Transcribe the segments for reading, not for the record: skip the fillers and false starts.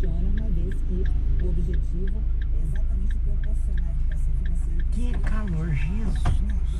funciona, uma vez que o objetivo é exatamente proporcionar a educação financeira. Que calor, Jesus!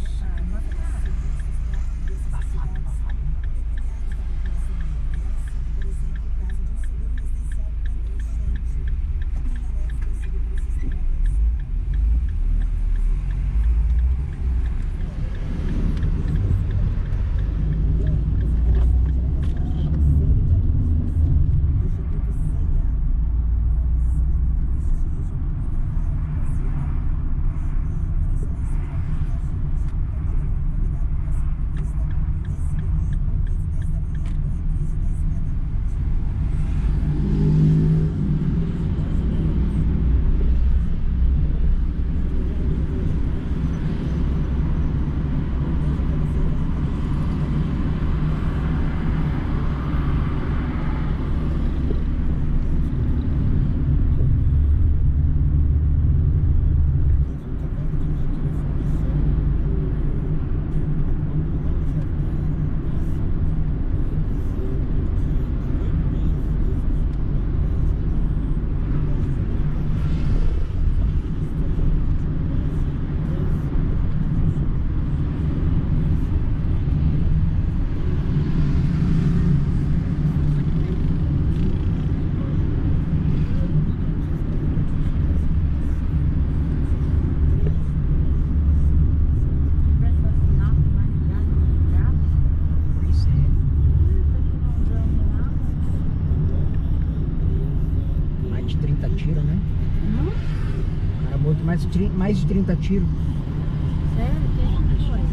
Mais de 30 tiros. Sério? Que foi?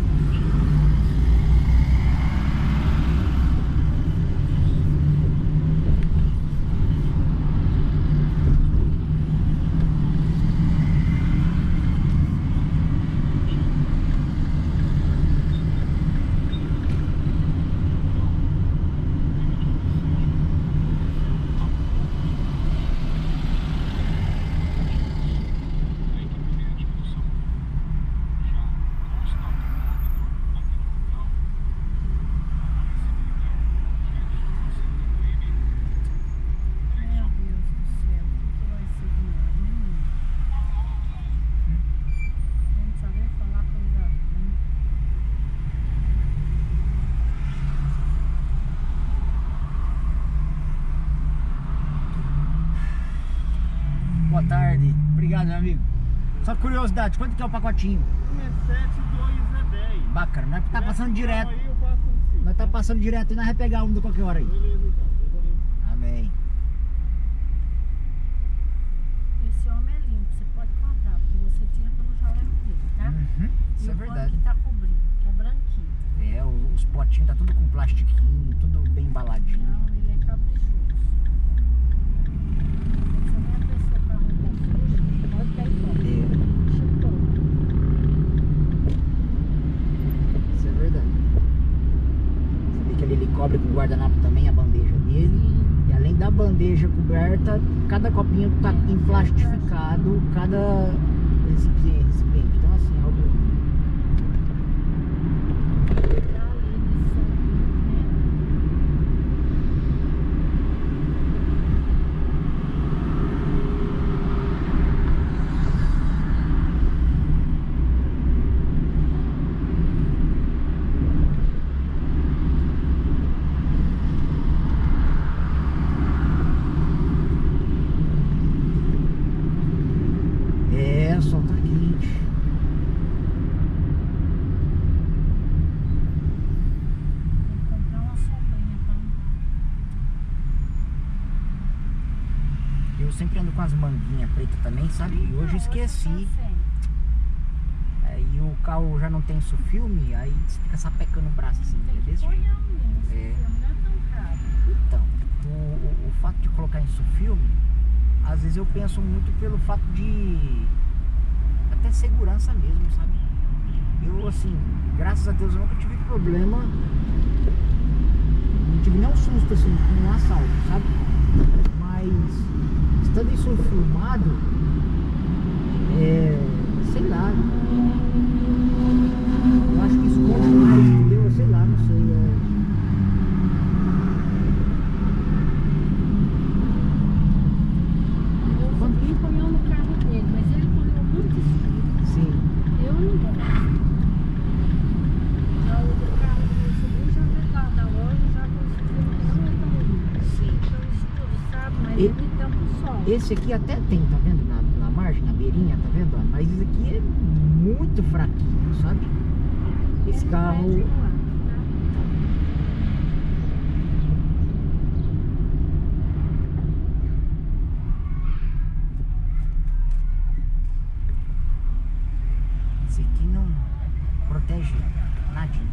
Boa tarde, obrigado, meu amigo. Só curiosidade, quanto que é o pacotinho? Um é 7, 2 é 10. Bacana, nós tá passando direto. Aí eu faço um Nós tá passando direto e nós vai pegar um de qualquer hora aí. Beleza, então. Amém. Esse homem é limpo, você pode comprar, porque você tira pelo jaleco dele, tá? Isso E é o verdade. pano que tá cobrindo, que é branquinho. É, os potinhos tá tudo com plastiquinho, tudo bem embaladinho. Não, ele é caprichoso. Você vê a pessoa com a roupa suja, pode cair fora. Chutou. Isso é verdade. Você vê que ele cobre com o guardanapo também a bandeja dele. E além da bandeja coberta, cada copinho tá emplastificado, cada recipiente. Então assim, é algo... Tá ali nesse santinho, né? É, o sol tá quente. Tem que comprar uma sombrinha pra andar. Eu sempre ando com as manguinhas pretas também, sabe? E hoje eu esqueci. Não, hoje tá sem. Aí o carro já não tem isso filme, aí você fica sapecando o braço assim, Tem é que desse pôr jeito. menino, esse É. filme não é tão caro. Então, o fato de colocar isso filme, às vezes eu penso muito pelo fato de até segurança mesmo, sabe? Eu assim, graças a Deus eu nunca tive problema, não tive nenhum susto assim com um assalto, sabe? Mas estando isso filmado, sei lá, eu acho que esconde mais, entendeu? Sei lá, não sei. limitando o sol. Esse aqui até tem, tá vendo? Na margem, na beirinha, tá vendo? Mas esse aqui é muito fraquinho, sabe? Esse Ele carro... mede no ar, tá? Esse aqui não protege nadinha.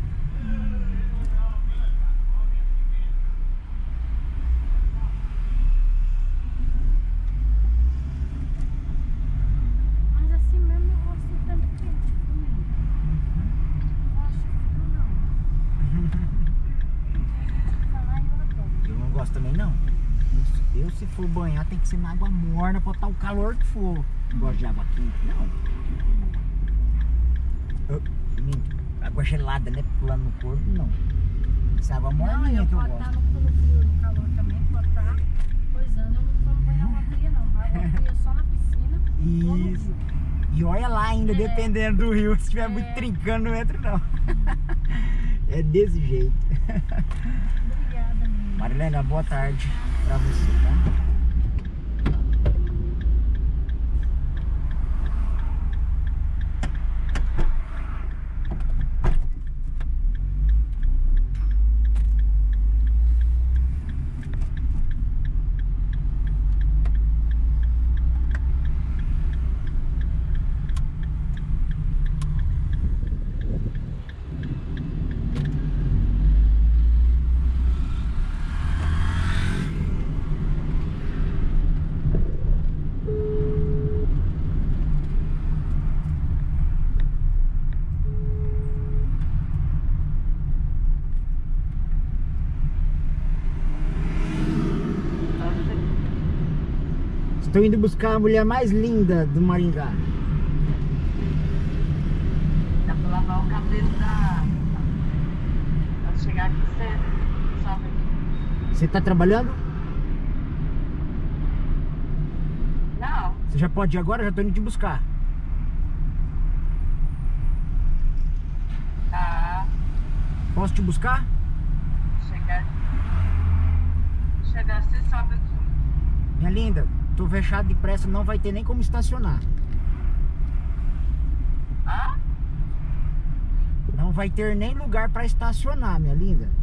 Mas assim mesmo eu gosto do tempo quente comigo. Não acho frio não. Falar eu adoro. Eu não gosto também não. Eu se for banhar tem que ser na água morna pra estar o calor que for. Não gosto de água quente, não. Água gelada, né? Pulando no corpo, não. Essa água Não, morninha eu que eu posso gosto. estar no frio, no calor também, pode estar coisando. Eu não tomo banho água fria não. Água fria só na piscina ou no Isso. rio. E olha lá ainda, É. dependendo do rio. Se estiver muito trincando, não entra não. É desse jeito. Obrigada, menina. Marilena, boa tarde pra você, tá? Estou indo buscar a mulher mais linda do Maringá. Dá pra lavar o cabelo pra chegar aqui cedo, sabe? Você tá trabalhando? Não, Você já pode ir agora? Já tô indo te buscar. tá. Posso te buscar? Chegar você sabe aqui. Minha linda, tô fechado de pressa, não vai ter nem como estacionar. Ah? Não vai ter nem lugar pra estacionar, minha linda.